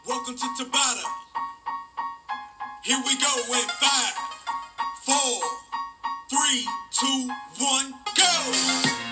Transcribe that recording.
Welcome to Tabata. Here we go in 5, 4, 3, 2, 1, go!